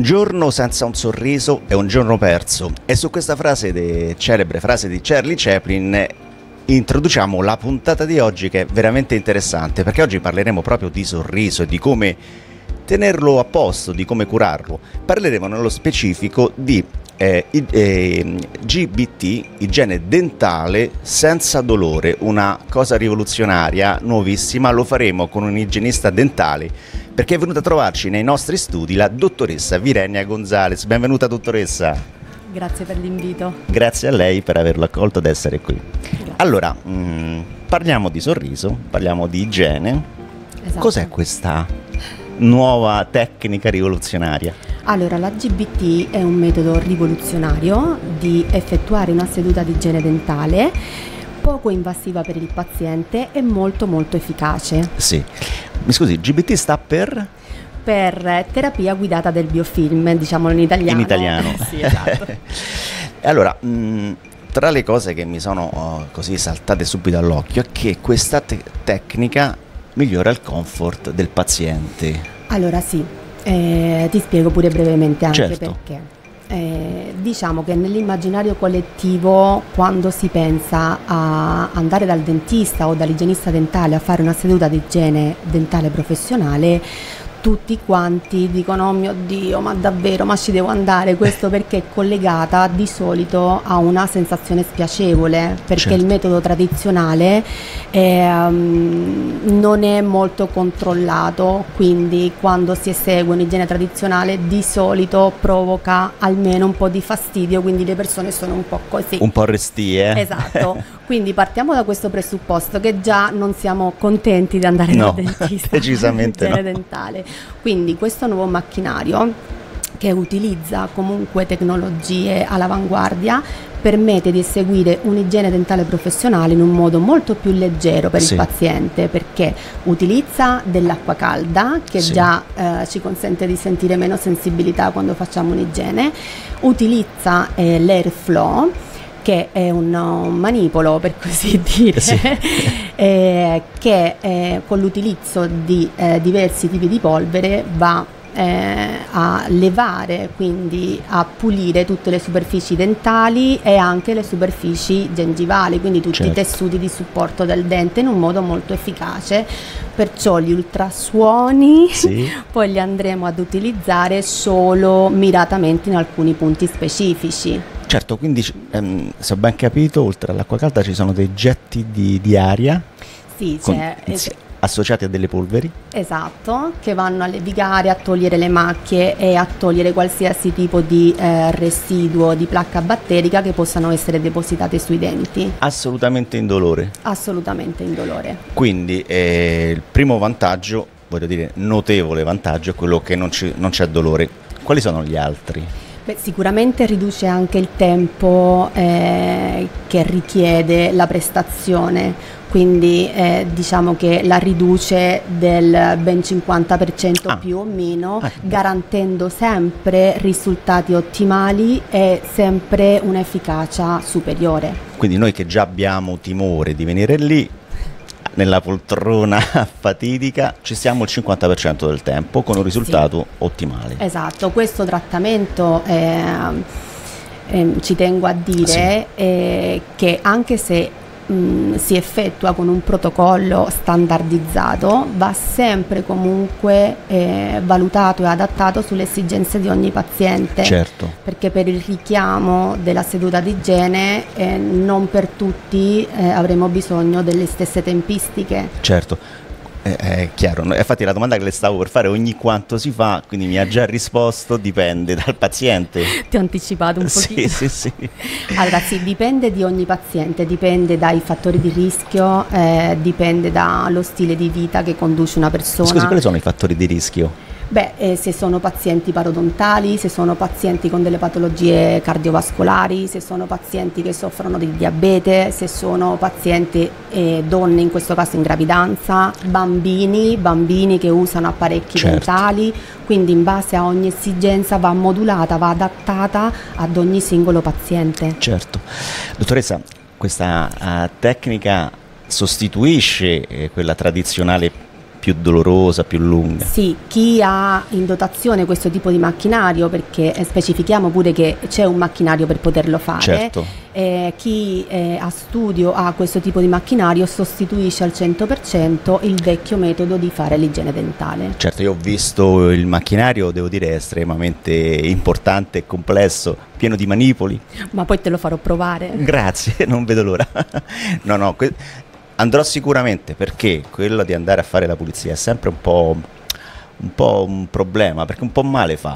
Un giorno senza un sorriso è un giorno perso. E su questa celebre frase di Charlie Chaplin introduciamo la puntata di oggi, che è veramente interessante, perché oggi parleremo proprio di sorriso e di come tenerlo a posto, di come curarlo. Parleremo nello specifico di GBT, igiene dentale senza dolore, una cosa rivoluzionaria, nuovissima. Lo faremo con un igienista dentale, perché è venuta a trovarci nei nostri studi la dottoressa Virenia Gonzalez. Benvenuta, dottoressa. Grazie per l'invito. Grazie a lei per averlo accolto ed essere qui. Grazie. Allora, parliamo di sorriso, parliamo di igiene. Esatto. Cos'è questa nuova tecnica rivoluzionaria? Allora, la GBT è un metodo rivoluzionario di effettuare una seduta di igiene dentale, poco invasiva per il paziente e molto efficace. Sì. Mi scusi, GBT sta per terapia guidata del biofilm, diciamolo in italiano. In italiano. Sì, esatto. Allora, tra le cose che mi sono così saltate subito all'occhio è che questa tecnica migliora il comfort del paziente. Allora sì, ti spiego pure brevemente anche certo. perché. Diciamo che nell'immaginario collettivo, quando si pensa a andare dal dentista o dall'igienista dentale a fare una seduta di igiene dentale professionale, tutti quanti dicono: oh mio Dio, ma davvero, ma ci devo andare? Questo perché è collegata di solito a una sensazione spiacevole, perché certo. Il metodo tradizionale non è molto controllato, quindi quando si esegue un'igiene tradizionale di solito provoca almeno un po' di fastidio, quindi le persone sono un po' così. Un po' restie. Esatto. Quindi partiamo da questo presupposto, che già non siamo contenti di andare dal dentista. Decisamente no. Dentale. Quindi questo nuovo macchinario, che utilizza comunque tecnologie all'avanguardia, permette di eseguire un'igiene dentale professionale in un modo molto più leggero per il paziente, perché utilizza dell'acqua calda che già ci consente di sentire meno sensibilità quando facciamo un'igiene, utilizza l'airflow, che è un manipolo, per così dire, che con l'utilizzo di diversi tipi di polvere va a levare, quindi a pulire tutte le superfici dentali e anche le superfici gengivali, quindi tutti i tessuti di supporto del dente, in un modo molto efficace. Perciò gli ultrasuoni poi li andremo ad utilizzare solo miratamente in alcuni punti specifici. Certo, quindi se ho ben capito, oltre all'acqua calda ci sono dei getti di aria associati a delle polveri. Esatto, che vanno a levigare, a togliere le macchie e a togliere qualsiasi tipo di residuo di placca batterica che possano essere depositate sui denti. Assolutamente indolore. Assolutamente indolore. Quindi il primo vantaggio, voglio dire notevole vantaggio, è quello che non c'è dolore. Quali sono gli altri? Beh, sicuramente riduce anche il tempo che richiede la prestazione, quindi diciamo che la riduce del ben 50% più o meno, garantendo sempre risultati ottimali e sempre un'efficacia superiore. Quindi noi che già abbiamo timore di venire lì, nella poltrona fatidica, ci stiamo il 50% del tempo con un risultato ottimale. Esatto, questo trattamento ci tengo a dire che anche se si effettua con un protocollo standardizzato, va sempre comunque valutato e adattato sulle esigenze di ogni paziente. Certo. Perché per il richiamo della seduta di igiene non per tutti avremo bisogno delle stesse tempistiche. Certo. È chiaro, infatti la domanda che le stavo per fare: ogni quanto si fa? Quindi mi ha già risposto: dipende dal paziente. Ti ho anticipato un pochino. Sì. Allora sì, dipende di ogni paziente, dipende dai fattori di rischio, dipende dallo stile di vita che conduce una persona. Scusi, quali sono i fattori di rischio? Beh, se sono pazienti parodontali, se sono pazienti con delle patologie cardiovascolari, se sono pazienti che soffrono di diabete, se sono pazienti donne, in questo caso in gravidanza, bambini che usano apparecchi dentali, quindi in base a ogni esigenza va modulata, va adattata ad ogni singolo paziente. Certo. Dottoressa, questa tecnica sostituisce quella tradizionale più dolorosa, più lunga. Sì, chi ha in dotazione questo tipo di macchinario, perché specifichiamo pure che c'è un macchinario per poterlo fare, Certo. Chi a studio ha questo tipo di macchinario sostituisce al 100% il vecchio metodo di fare l'igiene dentale. Certo, io ho visto il macchinario, devo dire, è estremamente importante e complesso, pieno di manipoli. Ma poi te lo farò provare. Grazie, non vedo l'ora. No, andrò sicuramente, perché quello di andare a fare la pulizia è sempre un po' un problema, perché un po' male fa.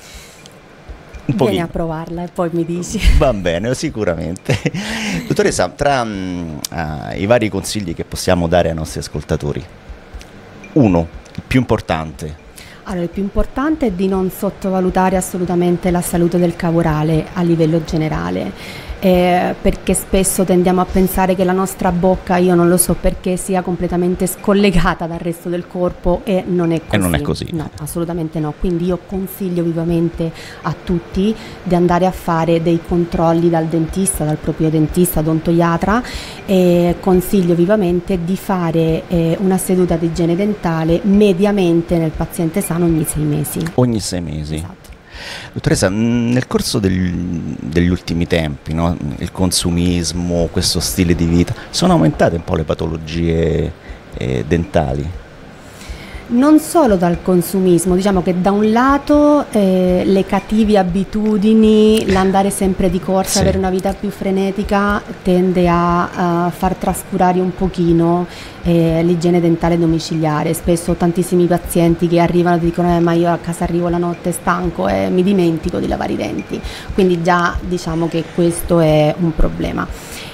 Un Vieni pochino. a provarla e poi mi dici. Va bene, sicuramente. Dottoressa, tra i vari consigli che possiamo dare ai nostri ascoltatori, uno, il più importante. Allora, il più importante è di non sottovalutare assolutamente la salute del cavo orale a livello generale. Perché spesso tendiamo a pensare che la nostra bocca, io non lo so perché, sia completamente scollegata dal resto del corpo, e non è così. E non è così. No, assolutamente no. Quindi io consiglio vivamente a tutti di andare a fare dei controlli dal dentista, dal proprio dentista, odontoiatra, e consiglio vivamente di fare una seduta di igiene dentale mediamente nel paziente sano ogni 6 mesi. Ogni 6 mesi. Esatto. Dottoressa, nel corso degli ultimi tempi, no, il consumismo, questo stile di vita, sono aumentate un po' le patologie dentali? Non solo dal consumismo, diciamo che da un lato le cattive abitudini, l'andare sempre di corsa, Sì. avere una vita più frenetica tende a far trascurare un pochino l'igiene dentale domiciliare. Spesso ho tantissimi pazienti che arrivano e dicono ma io a casa arrivo la notte stanco e mi dimentico di lavare i denti, quindi già diciamo che questo è un problema.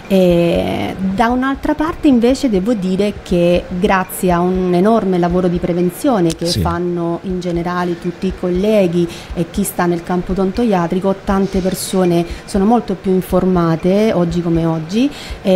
Da un'altra parte invece devo dire che grazie a un enorme lavoro di prevenzione che Sì. fanno in generale tutti i colleghi e chi sta nel campo odontoiatrico, tante persone sono molto più informate oggi come oggi,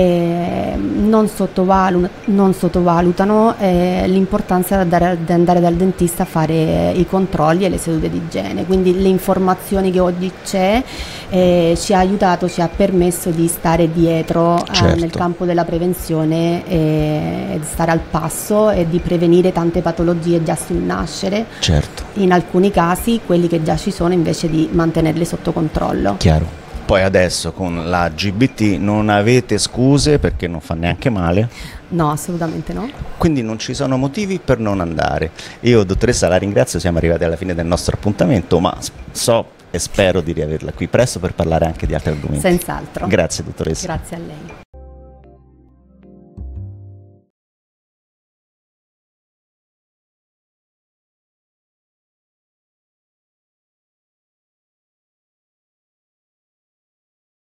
non sottovalutano l'importanza di andare dal dentista a fare i controlli e le sedute di igiene, quindi le informazioni che oggi c'è ci ha aiutato, ci ha permesso di stare dietro Certo. nel campo della prevenzione e di stare al passo e di prevenire tante patologie già sul nascere, Certo, in alcuni casi quelli che già ci sono invece di mantenerli sotto controllo. chiaro. Poi adesso con la GBT non avete scuse perché non fa neanche male, No, assolutamente no. quindi non ci sono motivi per non andare. Io, dottoressa, la ringrazio, siamo arrivati alla fine del nostro appuntamento, ma so e spero di riaverla qui presto per parlare anche di altri argomenti. Senz'altro. Grazie, dottoressa. Grazie a lei.